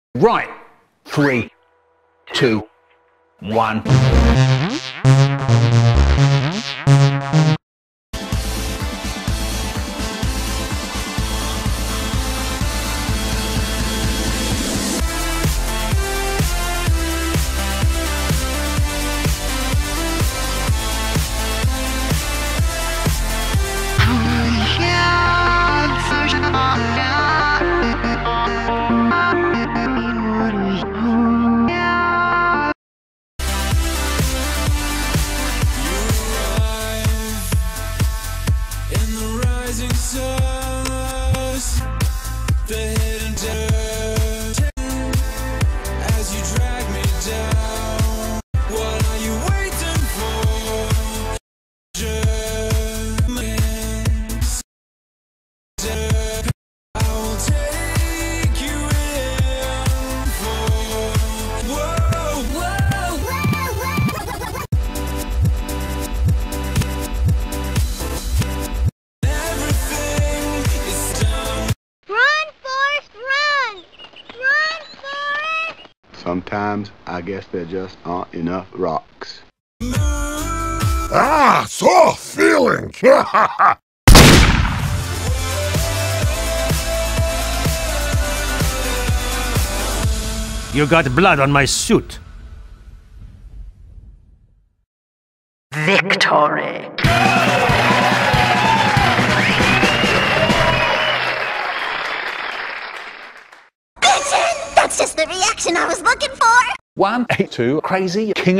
Right. 3, 2, 1. Sometimes I guess there just aren't enough rocks. Ah, so feeling! You got blood on my suit. Victory! That's just the reaction I was looking for! 1, 2, crazy king